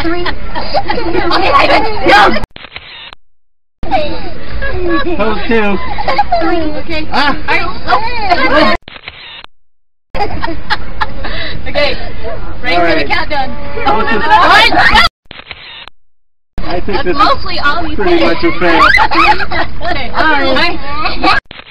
3. Okay, Ivan, go! Pose 2. 3. Okay. Ah! Alright, okay, ready for the countdown. Alright. I think That's this mostly all is you pretty say. much a fail. Okay, alright.